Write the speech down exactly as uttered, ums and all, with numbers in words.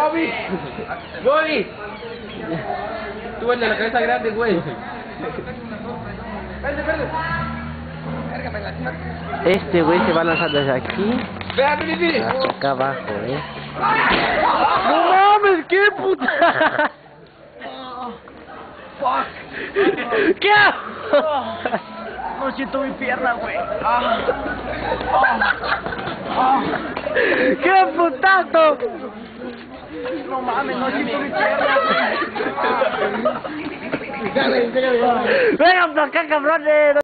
¡Bobby! ¡Bobby! Tú el de la cabeza grande, güey. Vente, vente. Este güey se va a lanzar desde aquí Vea, Pipi. hasta acá abajo, eh. ¡No mames! ¡Qué puta! Fuck. ¿Qué hago? No siento mi pierna, güey. ¡Qué putazo! No mames, no siento mi pierna, güey. Vengan para acá, cabrones.